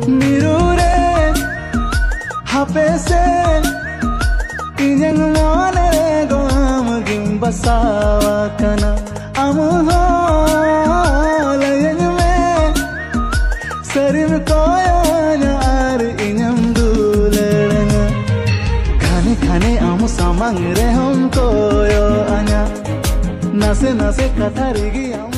मिरुरे हापे से इन्हें माने गोम गिम बसावा कना am ho layan में सरिम कोया यार इन्हें दूलना खाने खाने am samang re हम कोयो आना नसे नसे कथारिगी